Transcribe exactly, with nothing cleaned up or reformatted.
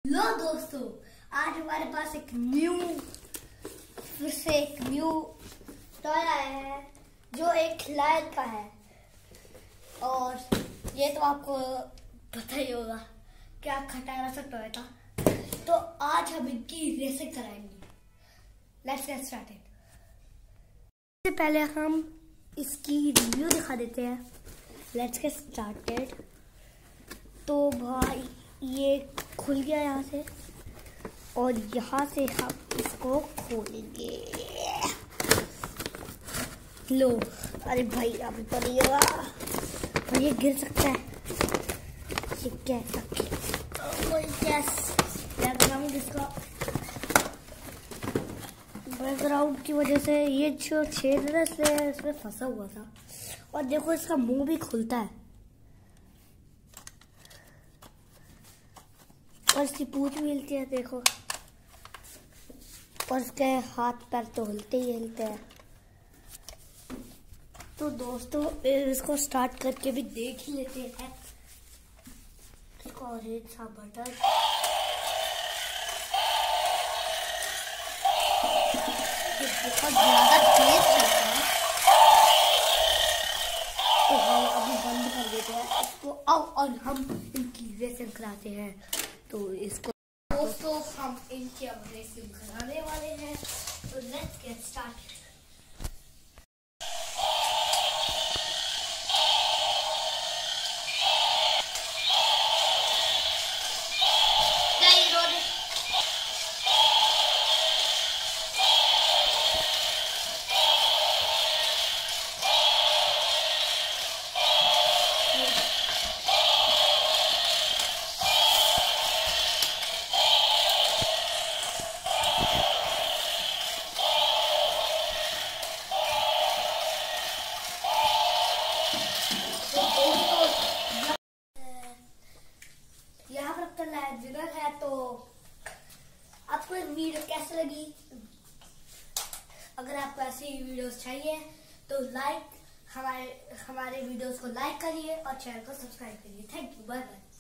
लो दोस्तों, आज हमारे पास एक न्यू फिर से एक न्यू टॉय आया है जो एक खिलौने का है। और ये तो आपको पता ही होगा क्या खटारा सा टॉय था। तो आज हम इनकी रेसिंग कराएंगे। Let's get started. सबसे पहले हम इसकी रिव्यू दिखा देते हैं। Let's get started. तो भाई ये खुल गया यहाँ से और यहाँ से हम इसको खोलेंगे। लो, अरे भाई अभी तो नहीं होगा और ये गिर सकता है। ये कैसा बैकग्राउंड इसका बैकग्राउंड की वजह से ये जो छेद है इसलिए इसमें फंसा हुआ था। और देखो इसका मुंह भी खुलता है और इसकी पूंछ भी हिलती है, देखो। और इसके हाथ पैर तो हिलते ही हिलते हैं। तो दोस्तों इसको स्टार्ट करके भी देख ही लेते हैं। इसको ऑरेंज सा बटन, ये बहुत ज्यादा तेज चलता है। तो हम अभी बंद कर देते हैं इसको। आओ और हम इनकी रेसिंग कराते हैं। तो इसको दोस्तों हम इनकी अब रेसिंग कराने वाले हैं। तो लेट्स गेट स्टार्टेड। यहाँ पर तो जिगर है। तो आपको एक वीडियो कैसे लगी? अगर आपको ऐसी वीडियोस चाहिए तो लाइक हमारे हमारे वीडियोस को लाइक करिए और चैनल को सब्सक्राइब करिए। Thank you, bye bye.